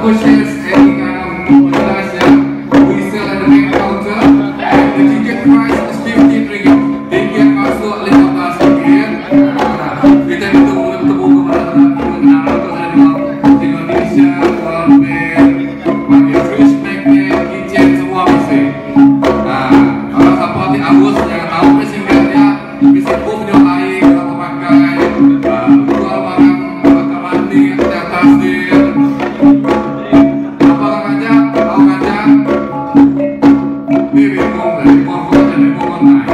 purchase any kind of merchandise here, we sell at the main counter, and the ticket price is 15 ringgit. Tiket masuk 15 ringgit. Kita itu bertemu kemenangan di Indonesia, pakai fridge magnet, kitchen semua masih. Kalau seperti Agus jangan tahu singkatnya bisa punya air kalau memakai jual makan kamar mandi atas dir. Apa namanya? Tahu Ngajat? Bibit kong dari Porto dan dari Bunoh.